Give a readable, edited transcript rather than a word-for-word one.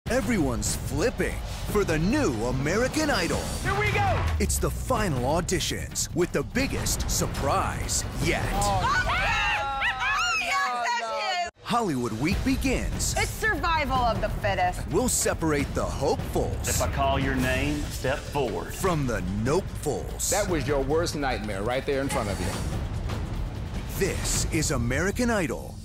Everyone's flipping for the new American Idol. Here we go! It's the final auditions with the biggest surprise yet. Hollywood Week begins. It's survival of the fittest. We'll separate the hopefuls. If I call your name, step forward. From the nopefuls. That was your worst nightmare right there in front of you. This is American Idol.